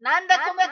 なんだこのギ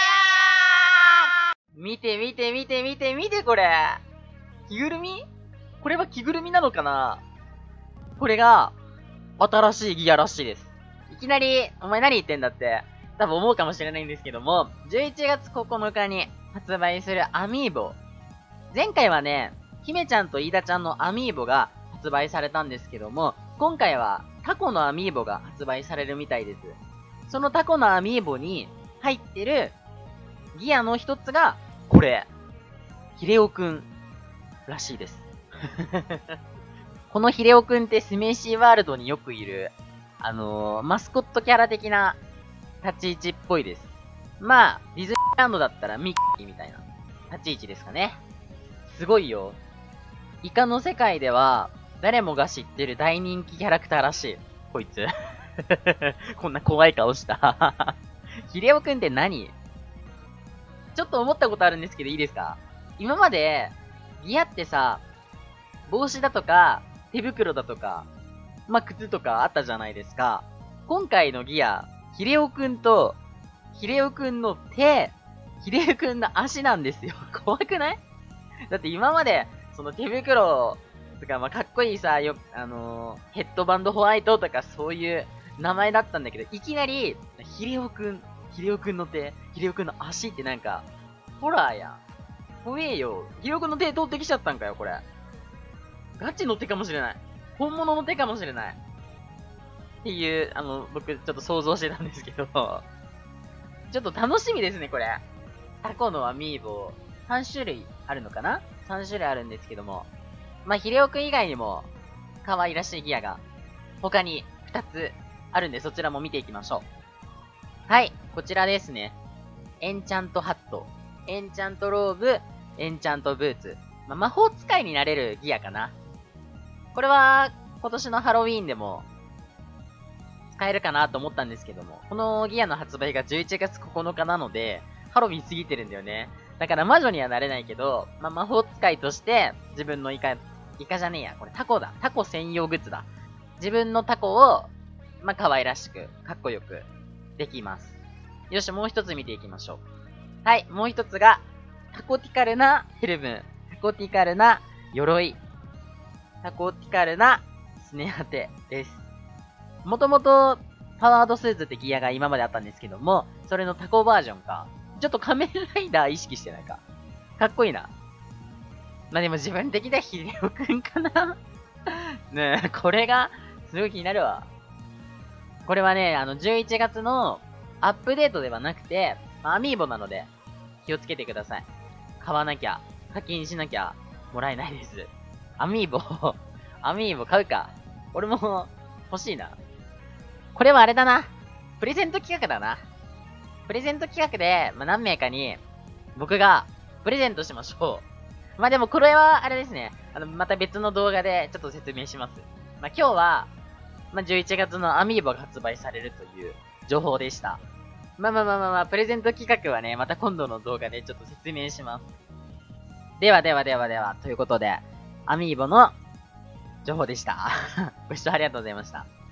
アー！見て見て見て見て見てこれ。着ぐるみ？これは着ぐるみなのかな？これが、新しいギアらしいです。いきなり、お前何言ってんだって、多分思うかもしれないんですけども、11月9日に発売するアミーボ。前回はね、姫ちゃんと飯田ちゃんのアミーボが発売されたんですけども、今回はタコのアミーボが発売されるみたいです。そのタコのアミーボに入ってるギアの一つが、これ。ヒレオくんらしいです。このヒレオくんってスメーシーワールドによくいる、マスコットキャラ的な立ち位置っぽいです。まあ、ディズニーランドだったらミッキーみたいな立ち位置ですかね。すごいよ。イカの世界では、誰もが知ってる大人気キャラクターらしい。こいつ。こんな怖い顔した。ヒレオくんって何？ちょっと思ったことあるんですけどいいですか？今まで、ギアってさ、帽子だとか、手袋だとか、まあ、靴とかあったじゃないですか。今回のギア、ヒレオくんと、ヒレオくんの手、ヒレオくんの足なんですよ。怖くない？だって今まで、その手袋とか、まあ、かっこいいさ、ヘッドバンドホワイトとかそういう名前だったんだけど、いきなり、ヒレオくんの手、ヒレオくんの足ってなんか、ホラーやん。怖えよ。ヒレオくんの手通ってきちゃったんかよ、これ。ガチの手かもしれない。本物の手かもしれない。っていう、僕、ちょっと想像してたんですけど、ちょっと楽しみですね、これ。タコのアミーボ、3種類あるのかな？ 3 種類あるんですけども。まあ、ヒレオくん以外にも、可愛らしいギアが、他に2つあるんで、そちらも見ていきましょう。はい、こちらですね。エンチャントハット、エンチャントローブ、エンチャントブーツ。まあ、魔法使いになれるギアかな。これは、今年のハロウィーンでも、使えるかなと思ったんですけども、このギアの発売が11月9日なので、ハロウィン過ぎてるんだよね。だから魔女にはなれないけど、まあ、魔法使いとして、自分のイカじゃねえや。これタコだ。タコ専用グッズだ。自分のタコを、まあ、可愛らしく、かっこよく、できます。よし、もう一つ見ていきましょう。はい、もう一つが、タコティカルなヘルム。タコティカルな鎧。タコティカルなスネアテです。もともと、パワードスーツってギアが今まであったんですけども、それのタコバージョンか。ちょっと仮面ライダー意識してないか。かっこいいな。まあ、でも自分的にはヒデオくんかな。ねえ、これが、すごい気になるわ。これはね、11月のアップデートではなくて、アミーボなので、気をつけてください。買わなきゃ、課金しなきゃ、もらえないです。アミーボ買うか。俺も、欲しいな。これはあれだな。プレゼント企画だな。プレゼント企画で、まあ、何名かに、僕が、プレゼントしましょう。まあ、でもこれは、あれですね。また別の動画で、ちょっと説明します。まあ、今日は、まあ、11月のアミーボが発売されるという情報でした。まあ、プレゼント企画はね、また今度の動画でちょっと説明します。では、ということで、アミーボの情報でした。ご視聴ありがとうございました。